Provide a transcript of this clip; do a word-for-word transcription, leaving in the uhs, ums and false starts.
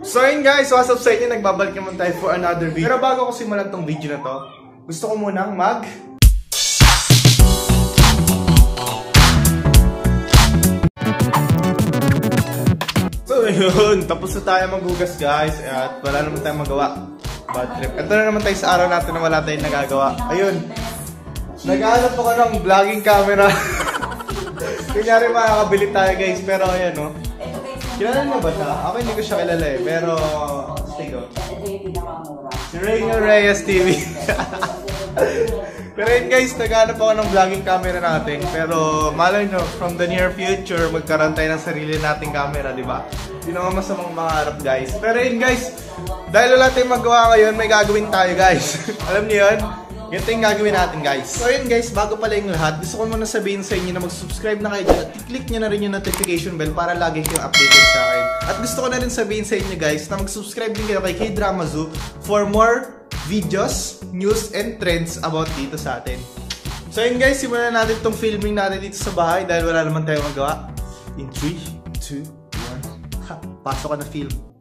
So yun guys, what's up sa inyo? Nagbabalik naman tayo for another video. Pero bago ko simulan tong video na to, gusto ko munang mag... So yun, tapos na tayo maghugas guys. At wala naman tayong magawa. Bad trip. Ito na naman tayo sa araw natin na wala tayong nagagawa. Ayun, nag-aanap ako ng vlogging camera. Kunyari makakabili tayo guys, pero ayan o. Oh. Kilala niyo ba siya? Ako hindi ko siya kilala eh, pero... Sige. Si Rainier Reyes T V. Pero yun guys, naghanap ako ng vlogging camera natin. Pero malay nyo, from the near future, magkaroon tayo ng sarili nating camera, di ba? Hindi naman masamang mangarap guys. Pero yun guys, dahil wala tayong magawa ngayon, may gagawin tayo guys. Alam niyo yun? Ganito yung gagawin natin guys. So yun guys, bago pala yung lahat, gusto ko muna sabihin sa inyo na mag-subscribe na kayo at i-click nyo na rin yung notification bell para lagi kayong updated sa akin. At gusto ko na rin sabihin sa inyo guys na mag-subscribe din kayo kay K-Drama Zoo for more videos, news, and trends about dito sa atin. So yun guys, simulan natin itong filming natin dito sa bahay dahil wala naman tayong magawa. In three, two, one, ha! Pasok ka na film.